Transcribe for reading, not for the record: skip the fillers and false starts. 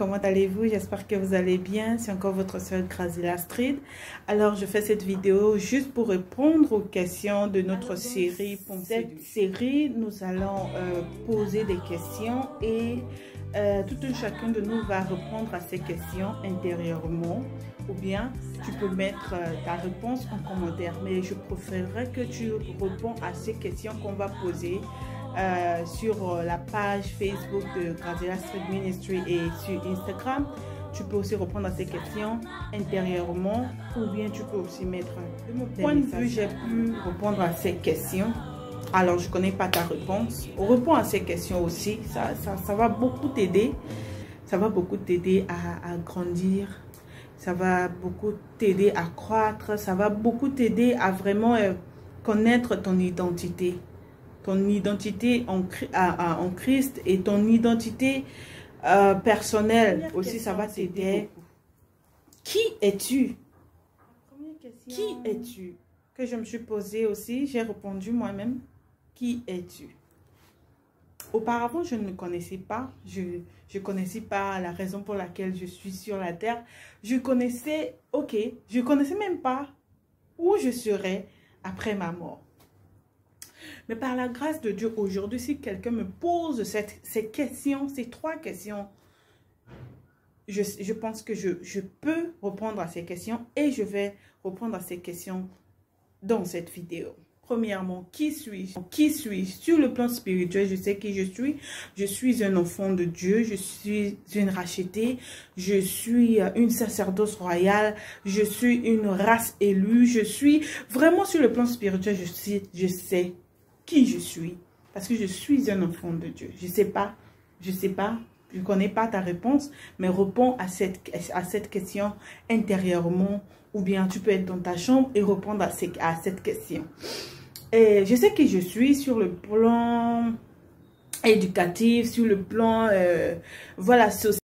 comment allez-vous? J'espère que vous allez bien. C'est encore votre soeur Graziella Street. Alors, je fais cette vidéo juste pour répondre aux questions de notre série. Pour cette série, nous allons poser des questions et tout un chacun de nous va répondre à ces questions intérieurement. Ou bien, tu peux mettre ta réponse en commentaire. Mais je préférerais que tu réponds à ces questions qu'on va poser sur la page Facebook de Graziella Street Ministry et sur Instagram. Tu peux aussi répondre à ces questions intérieurement ou bien tu peux aussi mettre de mon point de vue, j'ai pu répondre à ces questions. Alors, je ne connais pas ta réponse. Réponds à ces questions aussi. Ça va beaucoup t'aider. Ça va beaucoup t'aider à grandir. Ça va beaucoup t'aider à croître. Ça va beaucoup t'aider à vraiment connaître ton identité. Ton identité en Christ et ton identité personnelle aussi, ça va t'aider. Qui es-tu? Qui es-tu? Que je me suis posée aussi, j'ai répondu moi-même. Qui es-tu? Auparavant, je ne me connaissais pas. Je ne connaissais pas la raison pour laquelle je suis sur la terre. Je connaissais même pas où je serais après ma mort. Mais par la grâce de Dieu, aujourd'hui, si quelqu'un me pose ces questions, ces trois questions, je pense que je peux répondre à ces questions et je vais répondre à ces questions dans cette vidéo. Premièrement, qui suis-je? Qui suis-je? Sur le plan spirituel, je sais qui je suis. Je suis un enfant de Dieu. Je suis une rachetée. Je suis une sacerdoce royale. Je suis une race élue. Je suis vraiment sur le plan spirituel, je sais qui je suis. Parce que je suis un enfant de Dieu. Je sais pas. Je ne connais pas ta réponse, mais réponds à cette question intérieurement. Ou bien tu peux être dans ta chambre et répondre à cette question. Et je sais qui je suis sur le plan éducatif, sur le plan social.